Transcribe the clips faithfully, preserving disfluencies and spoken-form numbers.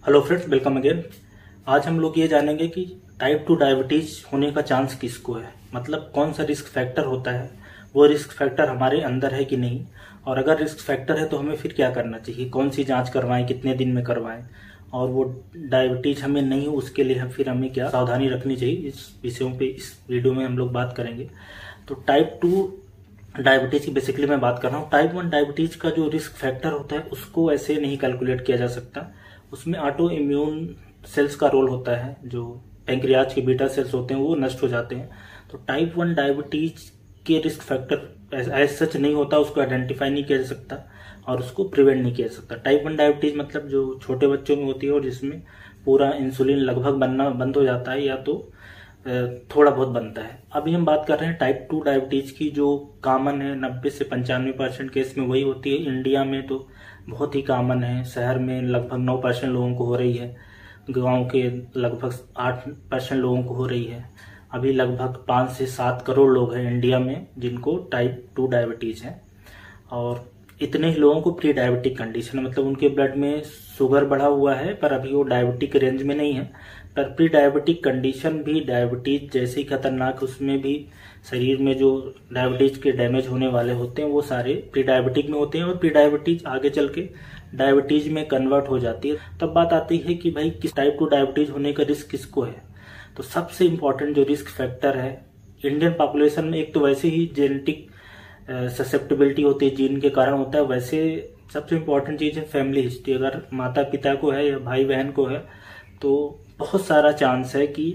Hello friends, welcome again. आज हम लोग ये जानेंगे कि टाइप टू डायबिटीज होने का चांस किसको है, मतलब कौन सा रिस्क फैक्टर होता है, वो रिस्क फैक्टर हमारे अंदर है कि नहीं, और अगर रिस्क फैक्टर है तो हमें फिर क्या करना चाहिए, कौन सी जांच करवाएं, कितने दिन में करवाएं, और वो डायबिटीज हमें नहीं हो उसके लिए फिर हमें क्या सावधानी रखनी चाहिए। इस विषयों पे इस वीडियो में हम लोग बात करेंगे। तो टाइप टू डायबिटीज की बेसिकली मैं बात कर रहा हूँ। टाइप वन डायबिटीज का जो रिस्क फैक्टर होता है उसको ऐसे नहीं कैलकुलेट किया जा सकता। उसमें ऑटो इम्यून सेल्स का रोल होता है, जो पैंक्रियाज के बीटा सेल्स होते हैं वो नष्ट हो जाते हैं। तो टाइप वन डायबिटीज के रिस्क फैक्टर एज सच नहीं होता, उसको आइडेंटिफाई नहीं किया जा सकता और उसको प्रिवेंट नहीं किया जा सकता। टाइप वन डायबिटीज मतलब जो छोटे बच्चों में होती है और जिसमें पूरा इंसुलिन लगभग बनना बंद हो जाता है या तो थोड़ा बहुत बनता है। अभी हम बात कर रहे हैं टाइप टू डायबिटीज की, जो कॉमन है, नब्बे से पंचानवे परसेंट केस में वही होती है। इंडिया में तो बहुत ही कॉमन है, शहर में लगभग नौ परसेंट लोगों को हो रही है, गांव के लगभग आठ परसेंट लोगों को हो रही है। अभी लगभग पाँच से सात करोड़ लोग हैं इंडिया में जिनको टाइप टू डायबिटीज है, और इतने ही लोगों को प्री डायबिटिक कंडीशन है, मतलब उनके ब्लड में शुगर बढ़ा हुआ है पर अभी वो डायबिटिक रेंज में नहीं है। पर प्री डायबिटिक कंडीशन भी डायबिटीज जैसे ही खतरनाक, उसमें भी शरीर में जो डायबिटीज के डैमेज होने वाले होते हैं वो सारे प्री डायबिटिक में होते हैं, और प्री डायबिटीज आगे चल के डायबिटीज में कन्वर्ट हो जाती है। तब बात आती है कि भाई किस टाइप टू डायबिटीज होने का रिस्क किसको है। तो सबसे इम्पोर्टेंट जो रिस्क फैक्टर है इंडियन पॉपुलेशन में, एक तो वैसे ही जेनेटिक ससेप्टेबिलिटी होती है, जीन के कारण होता है। वैसे सबसे इम्पोर्टेंट चीज है फैमिली हिस्ट्री। अगर माता पिता को है या भाई बहन को है तो बहुत सारा चांस है कि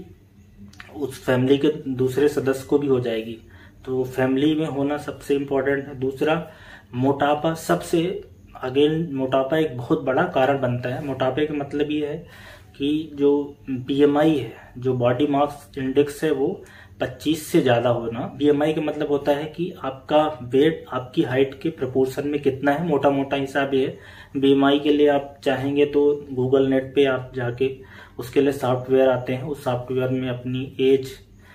उस फैमिली के दूसरे सदस्य को भी हो जाएगी। तो फैमिली में होना सबसे इम्पोर्टेंट है। दूसरा, मोटापा। सबसे अगेन मोटापा एक बहुत बड़ा कारण बनता है। मोटापे का मतलब ये है कि जो बीएमआई है, जो बॉडी मास इंडेक्स है, वो पच्चीस से ज्यादा होना। बीएमआई का मतलब होता है कि आपका वेट आपकी हाइट के प्रपोर्शन में कितना है, मोटा मोटा हिसाब ये है। बीएमआई के लिए आप चाहेंगे तो गूगल नेट पे आप जाके उसके लिए सॉफ्टवेयर आते हैं, उस सॉफ्टवेयर में अपनी एज,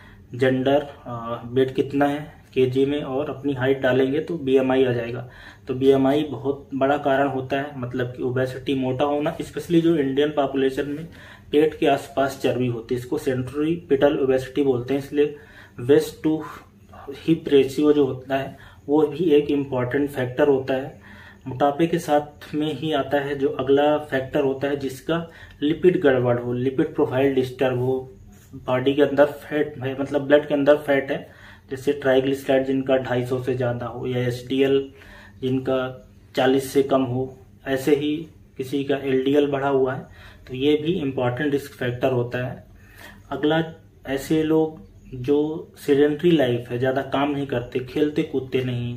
जेंडर, वेट कितना है केजी में और अपनी हाइट डालेंगे तो बीएमआई आ जाएगा। तो बीएमआई बहुत बड़ा कारण होता है, मतलब कि ओबेसिटी, मोटा होना। स्पेशली जो इंडियन पॉपुलेशन में पेट के आसपास चर्बी होती है, इसको सेंट्रीपिटल ओबेसिटी बोलते हैं। इसलिए वेस्ट टू हिप रेशियो जो होता है वो भी एक इम्पॉर्टेंट फैक्टर होता है। मोटापे के साथ में ही आता है जो अगला फैक्टर होता है जिसका लिपिड गड़बड़ हो, लिपिड प्रोफाइल डिस्टर्ब हो, बॉडी के अंदर फैट है, मतलब ब्लड के अंदर फैट है, जैसे ट्राइग्लिसराइड जिनका ढाई सौ से ज्यादा हो या एचडीएल जिनका चालीस से कम हो, ऐसे ही किसी का एलडीएल बढ़ा हुआ है, तो ये भी इम्पोर्टेंट रिस्क फैक्टर होता है। अगला, ऐसे लोग जो सेडेंट्री लाइफ है, ज्यादा काम नहीं करते, खेलते कूदते नहीं,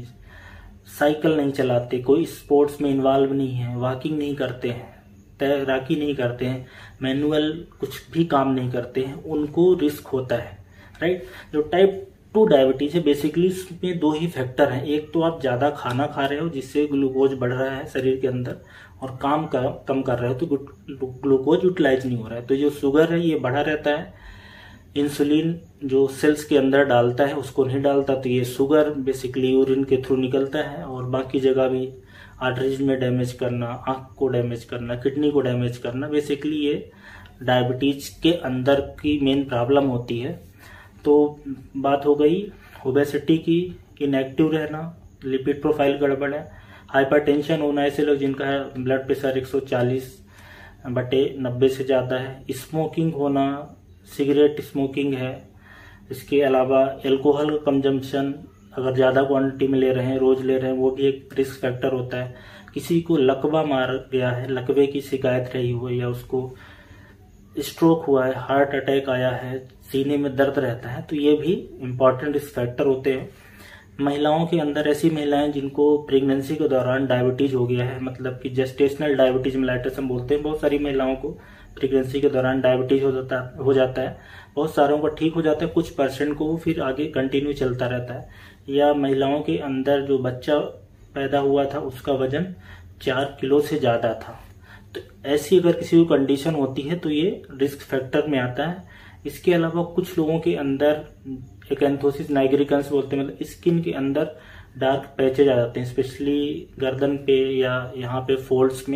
साइकिल नहीं चलाते, कोई स्पोर्ट्स में इन्वॉल्व नहीं है, वॉकिंग नहीं करते हैं, तैराकी नहीं करते हैं, मैनुअल कुछ भी काम नहीं करते हैं, उनको रिस्क होता है, राइट। जो टाइप टू डायबिटीज है बेसिकली उसमें दो ही फैक्टर हैं। एक तो आप ज्यादा खाना खा रहे हो जिससे ग्लूकोज बढ़ रहा है शरीर के अंदर, और काम का, कम कर रहे हो तो ग्लूकोज यूटिलाइज नहीं हो रहा है, तो जो शुगर है ये बढ़ा रहता है। इंसुलिन जो सेल्स के अंदर डालता है उसको नहीं डालता, तो ये शुगर बेसिकली यूरिन के थ्रू निकलता है और बाकी जगह भी आर्टरीज में डैमेज करना, आंख को डैमेज करना, किडनी को डैमेज करना, बेसिकली ये डायबिटीज के अंदर की मेन प्रॉब्लम होती है। तो बात हो गई ओबेसिटी की, इनएक्टिव रहना, लिपिड प्रोफाइल गड़बड़ है, हाइपरटेंशन होना, ऐसे लोग जिनका है ब्लड प्रेशर एक सौ चालीस बटे नब्बे से ज्यादा है, स्मोकिंग होना, सिगरेट स्मोकिंग है, इसके अलावा एल्कोहल कंजम्पशन अगर ज्यादा क्वांटिटी में ले रहे हैं, रोज ले रहे हैं, वो भी एक रिस्क फैक्टर होता है। किसी को लकवा मार गया है, लकवे की शिकायत रही हो, या उसको स्ट्रोक हुआ है, हार्ट अटैक आया है, सीने में दर्द रहता है, तो ये भी इम्पोर्टेंट रिस्क फैक्टर होते हैं। महिलाओं के अंदर ऐसी महिलाएं जिनको प्रेगनेंसी के दौरान डायबिटीज हो गया है, मतलब कि जेस्टेशनल डायबिटीज मेलाइटस हम बोलते हैं, बहुत सारी महिलाओं को प्रेगनेंसी के दौरान डायबिटीज हो जाता हो जाता है, बहुत सारों को ठीक हो जाता है, कुछ परसेंट को फिर आगे कंटिन्यू चलता रहता है। या महिलाओं के अंदर जो बच्चा पैदा हुआ था उसका वजन चार किलो से ज्यादा था, तो ऐसी अगर किसी को कंडीशन होती है तो ये रिस्क फैक्टर में आता है। इसके अलावा कुछ लोगों के अंदर एकैंथोसिस नाइग्रिकन्स बोलते हैं, मतलब स्किन के अंदर डार्क पैचेज आ जाते हैं, स्पेशली गर्दन पे या यहाँ पे फोल्ड्स में,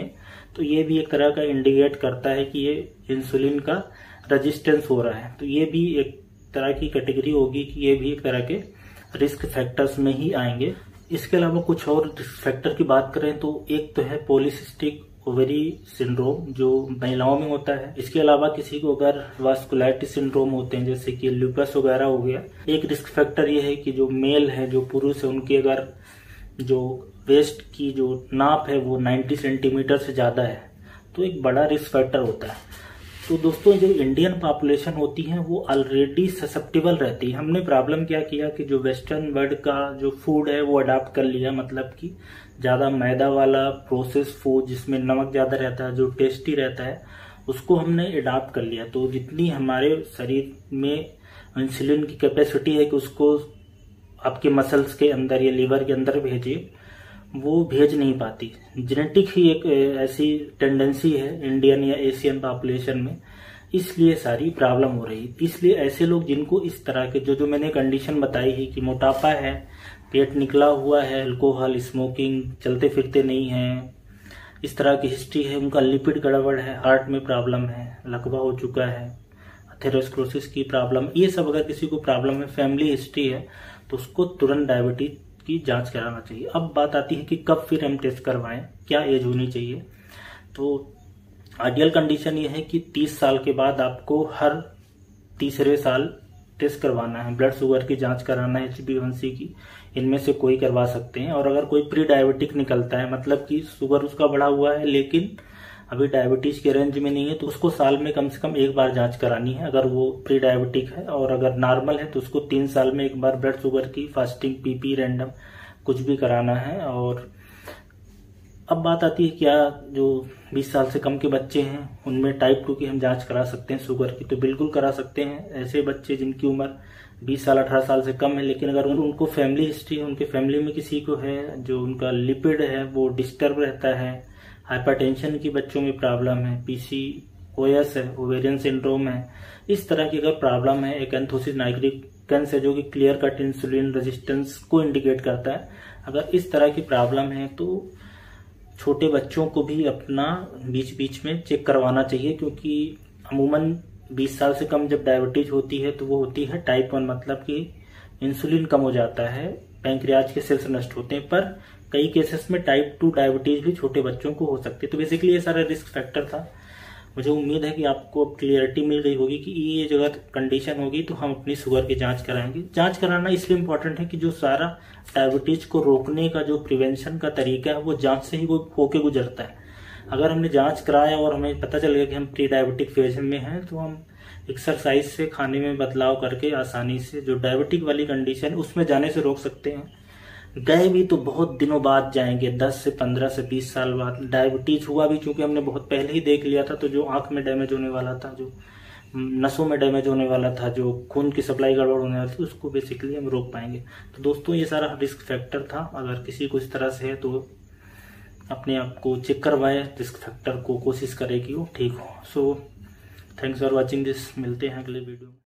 तो ये भी एक तरह का इंडिकेट करता है कि ये इंसुलिन का रेजिस्टेंस हो रहा है। तो ये भी एक तरह की कैटेगरी होगी कि ये भी एक तरह के रिस्क फैक्टर्स में ही आएंगे। इसके अलावा कुछ और रिस्क फैक्टर की बात करें तो एक तो है पॉलीसिस्टिक ओवेरी सिंड्रोम जो महिलाओं में होता है। इसके अलावा किसी को अगर वास्कुलाइटिस सिंड्रोम होते हैं जैसे कि ल्यूपस वगैरह हो गया। एक रिस्क फैक्टर ये है कि जो मेल है, जो पुरुष है, उनकी अगर जो वेस्ट की जो नाप है वो नब्बे सेंटीमीटर से ज्यादा है तो एक बड़ा रिस्क फैक्टर होता है। तो दोस्तों जो इंडियन पॉपुलेशन होती है वो ऑलरेडी ससेप्टिबल रहती है। हमने प्रॉब्लम क्या किया कि जो वेस्टर्न वर्ल्ड का जो फूड है वो अडॉप्ट कर लिया, मतलब कि ज्यादा मैदा वाला प्रोसेस फूड जिसमें नमक ज्यादा रहता है, जो टेस्टी रहता है, उसको हमने अडॉप्ट कर लिया। तो जितनी हमारे शरीर में इंसुलिन की कैपेसिटी है कि उसको आपके मसल्स के अंदर या लीवर के अंदर भेजिए, वो भेज नहीं पाती। जेनेटिक ही एक ऐसी टेंडेंसी है इंडियन या एशियन पॉपुलेशन में, इसलिए सारी प्रॉब्लम हो रही। इसलिए ऐसे लोग जिनको इस तरह के जो जो मैंने कंडीशन बताई है कि मोटापा है, पेट निकला हुआ है, अल्कोहल, स्मोकिंग, चलते फिरते नहीं है, इस तरह की हिस्ट्री है, उनका लिपिड गड़बड़ है, हार्ट में प्रॉब्लम है, लकवा हो चुका है, एथेरोस्क्लेरोसिस की प्रॉब्लम, ये सब अगर किसी को प्रॉब्लम है, फैमिली हिस्ट्री है, तो उसको तुरंत डायबिटीज की जांच कराना चाहिए। अब बात आती है कि कब फिर हम टेस्ट करवाएं, क्या एज होनी चाहिए। तो आइडियल कंडीशन ये है कि तीस साल के बाद आपको हर तीसरे साल टेस्ट करवाना है, ब्लड शुगर की जांच कराना है, एच बी वन सी की, इनमें से कोई करवा सकते हैं। और अगर कोई प्री डायबिटिक निकलता है, मतलब कि शुगर उसका बढ़ा हुआ है लेकिन अभी डायबिटीज के रेंज में नहीं है, तो उसको साल में कम से कम एक बार जांच करानी है अगर वो प्री डायबिटिक है। और अगर नॉर्मल है तो उसको तीन साल में एक बार ब्लड शुगर की फास्टिंग, पीपी, रैंडम कुछ भी कराना है। और अब बात आती है क्या जो बीस साल से कम के बच्चे हैं उनमें टाइप टू की हम जांच करा सकते हैं शुगर की, तो बिल्कुल करा सकते हैं। ऐसे बच्चे जिनकी उम्र बीस साल अठारह साल से कम है, लेकिन अगर उन, उनको फैमिली हिस्ट्री है, उनके फैमिली में किसी को है जो उनका लिपिड है वो डिस्टर्ब रहता है, हाइपरटेंशन की बच्चों में प्रॉब्लम है, पीसीओएस है, ओवेरियन सिंड्रोम है, इस तरह की अगर प्रॉब्लम है, एकैंथोसिस नाइग्रिकन्स है जो कि क्लियर कट इंसुलिन रेजिस्टेंस को इंडिकेट करता है, अगर इस तरह की प्रॉब्लम है तो छोटे बच्चों को भी अपना बीच बीच में चेक करवाना चाहिए। क्योंकि अमूमन बीस साल से कम जब डायबिटीज होती है तो वो होती है टाइप वन, मतलब कि इंसुलिन कम हो जाता है, पैंक्रियाज के सेल्स नष्ट होते हैं। पर कई केसेस में टाइप टू डायबिटीज भी छोटे बच्चों को हो सकती है। तो बेसिकली ये सारा रिस्क फैक्टर था। मुझे उम्मीद है कि आपको अब क्लियरिटी मिल गई होगी कि ये अगर कंडीशन होगी तो हम अपनी शुगर की जांच कराएंगे। जांच कराना इसलिए इम्पोर्टेंट है कि जो सारा डायबिटीज को रोकने का जो प्रिवेंशन का तरीका है वो जांच से ही वो होके गुजरता है। अगर हमने जांच कराया और हमें पता चल गया कि हम प्री डायबिटिक फेज में हैं तो हम एक्सरसाइज से, खाने में बदलाव करके आसानी से जो डायबिटिक वाली कंडीशन उसमें जाने से रोक सकते हैं। गए भी तो बहुत दिनों बाद जाएंगे, दस से पंद्रह से बीस साल बाद। डायबिटीज हुआ भी चूंकि हमने बहुत पहले ही देख लिया था, तो जो आंख में डैमेज होने वाला था, जो नसों में डैमेज होने वाला था, जो खून की सप्लाई गड़बड़ होने वाली थी, उसको बेसिकली हम रोक पाएंगे। तो दोस्तों ये सारा रिस्क फैक्टर था। अगर किसी को इस तरह से है तो अपने आप को चेक करवाए, रिस्क फैक्टर को कोशिश करे कि वो ठीक हो। So thanks for watching this. मिलते हैं अगले वीडियो में।